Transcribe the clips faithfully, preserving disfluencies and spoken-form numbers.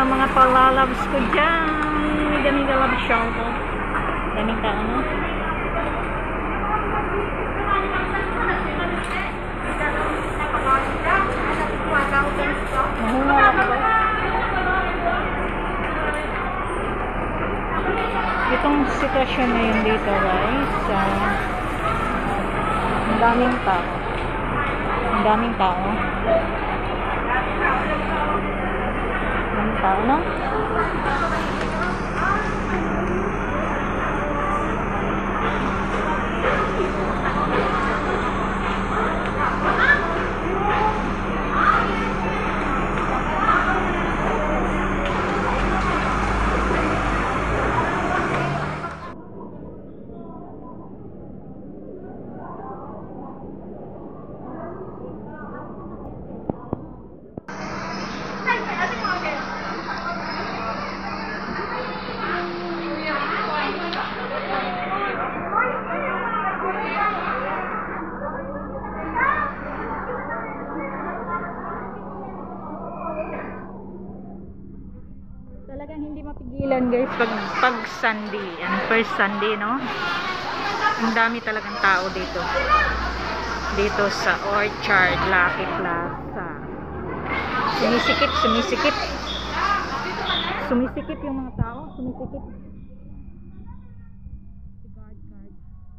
ng mga palalabs ko dyan. Daming galab show ko. Daming tao, no? Mahunga ako ba? Itong sitwasyon ngayon dito, guys. Uh, ang daming tao. Ang daming tao. Ang tao, no? Talagang hindi mapigilan, guys, pag, pag Sunday, ang first Sunday, no? Ang dami talagang tao dito. Dito sa Orchard, Lucky Plaza. Sumisikip, sumisikip. Sumisikip yung mga tao, sumisikip. Guard, guard.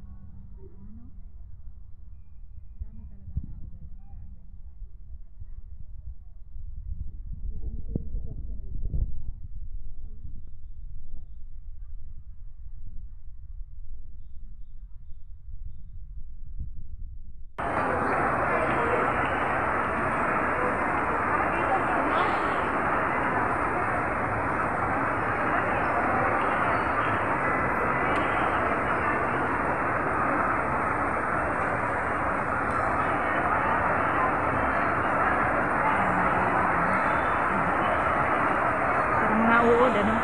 Uod, ano?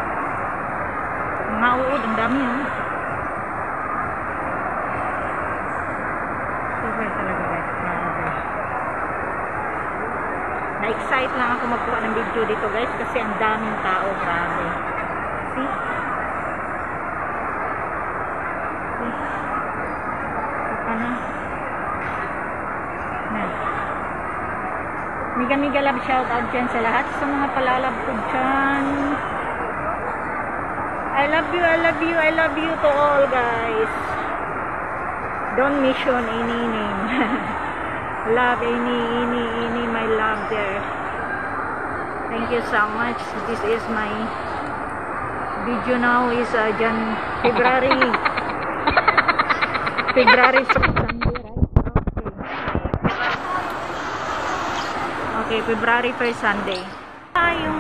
Mga uod, ang dami, no? Super talaga, guys. Grabe. Na-excite lang ako magkuha ng video dito, guys, kasi ang daming tao. Grabe. See? See? Ano? Na. Miga-miga love shoutout dyan sa lahat sa mga palalab ko dyan. I love you, I love you, I love you to all, guys. Don't mention any name. Love any, any, any, my love there. Thank you so much. This is my video now is uh, Jan February. February Sunday, right? Okay. Okay, February first Sunday. Tayong